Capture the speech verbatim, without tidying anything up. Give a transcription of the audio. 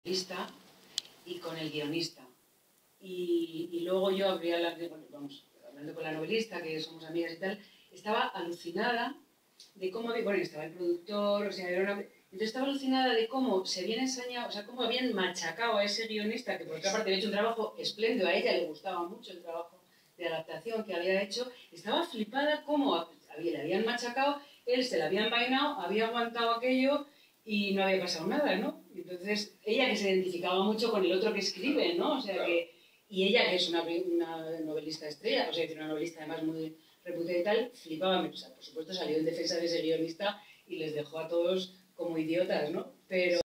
novelista y con el guionista. Y, y luego yo abría la, vamos, hablando con la novelista, que somos amigas y tal, estaba alucinada de cómo, bueno, estaba el productor, o sea, era una... Entonces estaba alucinada de cómo se habían ensañado, o sea, cómo habían machacado a ese guionista, que por otra parte había hecho un trabajo espléndido, a ella le gustaba mucho el trabajo de adaptación que había hecho, estaba flipada cómo había, le habían machacado, él se la había envainado, había aguantado aquello y no había pasado nada, ¿no? Entonces, ella que se identificaba mucho con el otro que escribe, ¿no? O sea, que... Y ella, que es una, una novelista estrella, o sea, una novelista además muy reputada y tal, flipaba, o sea, por supuesto salió en defensa de ese guionista y les dejó a todos como idiotas, ¿no? Pero